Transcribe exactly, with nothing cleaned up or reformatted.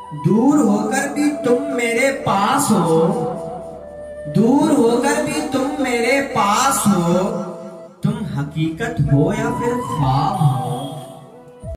दूर होकर भी तुम मेरे पास हो, दूर होकर भी तुम मेरे पास हो, तुम हकीकत हो या फिर ख्वाब हो।